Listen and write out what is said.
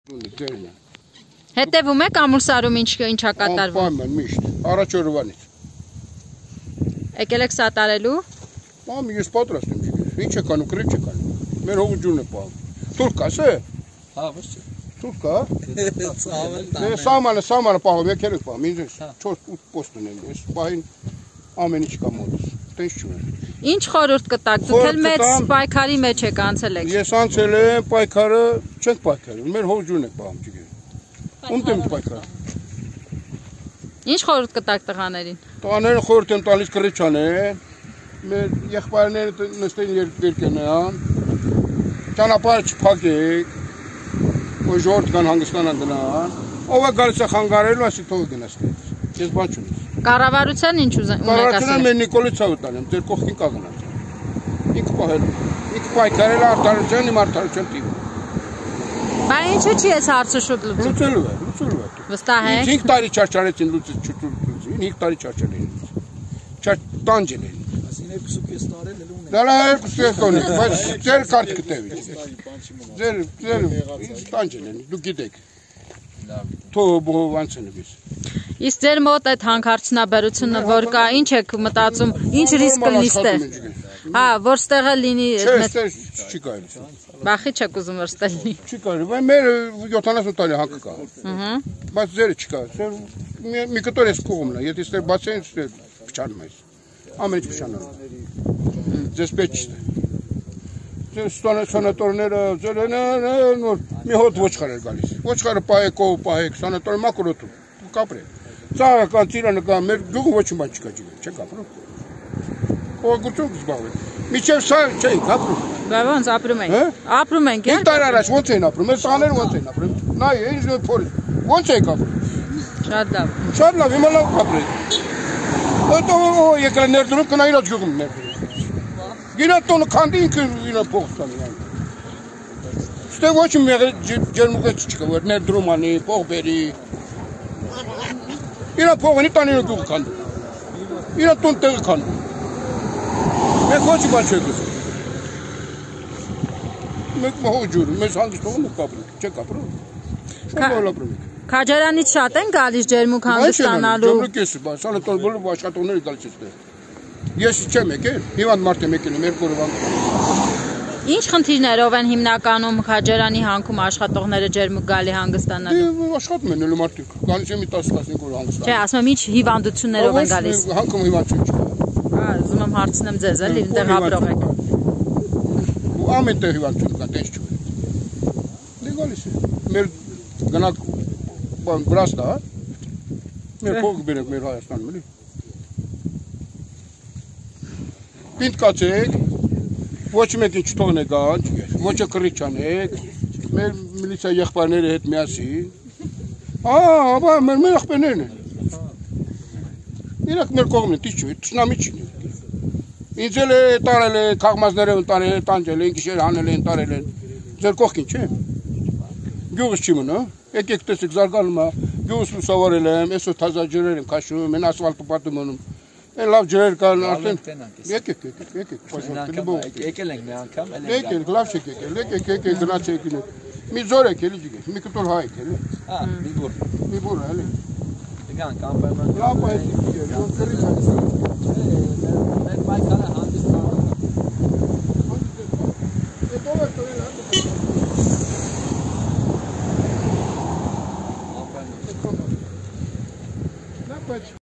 Հետևում եք Ամուլսարում ինչա կատարվում։ Անպայման միշտ, առաջ օրվանից։ Եկել եք սատարելու։ Մամ, ես պատրաստ եմ ջիգեր։ Ինչ եք անում, կրիչ եք անում։ Մեր հողջունն է պահում։ Թուրք կաս է։ Հա, ոչ։ Թուրք կա։ Սամանը պահում, եկել եք պահում։ Ինձ 4-8 պոստ ունեմ։ Ես պահին ամեն ինչ կա մոտս։ Տես չունեմ։ Ինչ խորհուրդ կտաք, դուք էլ մեծ պայքարի մեջ եք անցել եք։ Ես անցել եմ պայքարը, չենք պայքարել, մեր հողջունն է պահում ջիգեր։ Ում դեմ պայքար։ Ինչ խորհուրդ կտաք տղաներին։ Տղաներին խորհուրդ եմ տալիս կռիչ անեն, մեր եղբայրները նստեն երկենան, ճանապարհը չփակեք, որ ժողովուրդ կան հանգստանան գնան, ով է գալիս է խանգարելու, ասի թող գնաս տենց, ես բան չունես։ Կառավարության ինչ ունեք ասել։ Կառավարությունը մեր Նիկոլիցավը տանեմ, ձեր կողքին կա գնաց։ Ինքը պահել, ինքը պայքարել է արդարության, իմ արդարության տիպը։ Բա ինչու՞ չի այս հարցը շուտ լուծում։ Լուծելու է։ Վստահ եք։ 5 տարի չարչարեցին լուծից, 5 տարի չարչարեցին։ Տանջել են։ Ասին 2.5 տարի էլ ունեն։ Դա 2.5 տարի, բայց ձեր կարդ կտևի։ Ձեր տանջել են, դուք գիտեք։ Թող բողով անցնվես։ Իսկ ձեր մոտ այդ հանքարդյունաբերությունը որ կա, ինչ եք մտածում, ինչ ռիսկ կլինի ստեղ։ Հա, որ ստեղը լինի։ Չէ, չի կարելի։ Բախի չեք ուզում որ ստեղ լինի։ Չի կարելի, բայց մեր 70 տարի հանքը կա։ Բայց ձերը չկա։ Մի կտոր էս կողմն է, եթե ստեղ բացեն, փչանում է։ Ամեն ինչ փչանում է։ Ձեզ պետք չէ։ Ձեր սանատորները, մի հոտ ոչխար է գալիս։ Ոչխարը պահեք, ով պահեք, սանատորը մակրոտում, կապրեք։ Ծաղը կան, ծիրանը կան, մեր գյուղում ոչ մի բան չկա ջիգեր, չեք ապրում։ Օգուտում կզբաղվեք։ Միջև սա չենք ապրում։ Բա ոնց ապրում եք։ Ապրում ենք, 5 տարի առաջ ոնց են ապրում, այս տղաները ոնց են ապրում։ Նայ, ինչ փորի։ Ոնց եք ապրում։ Շատ լավ։ Շատ լավ, հիմա լավ ապրեք։ Հետո եկել ներդրում կնա իր գյուղում ներդրում։ Գինա տոնը քանդի ինքը իր փող ստանի։ Ստե ոչ մի ջերմուկը չկա, որ ներդրում անի, փող բերի։ Իր փողը տանի գյուղ քանդում։ Իր տուն տեղ քանդում։ Մենք ոչ մի բան չենք ուզում։ Մենք մոհջուր, մենք հանգստում ենք ապրում, չեք ապրում։ Շատ լավ ապրում ենք։ Քաջարանից շատ են գալիս ջերմուկ հանգստանալու։ Ջերմուկ էս, բայց սանատոր բոլոր աշխատողները գալիս են։ Ես չեմ եկել, հիվանդ մարդ եմ եկել, երկու օրվան։ Ինչ խնդիրներով են հիմնականում քաջարանի հանքում աշխատողները ջերմուկ գալի հանգստանալու։ Աշխատում են էլ մարդիկ, գալիս են մի 10-15 օր հանգստանում։ Չէ, ասում եմ ինչ հիվանդություններով են գալիս։ Հանքում հիվանդություն չկա։ Հա, ուզում եմ հարցնեմ ձեզ, էլի այնտեղ ապրող եք։ Ամեն տեղ հիվանդություն կա, տես չունի։ Դե գալիս է։ Մեր գնաք Վրաստա, մեր փող բերեք մեր Հայաստանում, էլի։ Պինդ կացեք, ոչ մեկ ինչ թողնեք գան, ոչ կռիչ անեք, մեր միլիցիա եղբայրների հետ միասին։ Ահա, մեր եղբայրներն են։ Իրանք մեր կողմն են, թշնամի չի։ Ինձ էլ տարել է, քաղմազները տանջել են, գիշեր հանել են, տարել են։ Ձեր կողքին չէ։ Գյուղս չի մնա, եկեք տեսեք զարգանում է, գյուղս լուսավորել եմ, այսօր թազա ջրեր եմ քաշում, են ասֆալտը պատում անում։ Են լավ ջրեր կան արդեն։ Եկեք։ Եկել ենք մի անգամ, եկեք, լավ չեք եկել, գնացեք։ Մի զոր եք էլի ջիգեր, մի կտոր հայ եք էլի։ Հա, մի բուր։ Մի բուր էլի։ Եկան կամպերման։ Լավ է ջիգեր, ոնց կրի։ Մեր պայքարը հանդիսանում։ Հետո է տվել հա։ Լավ է։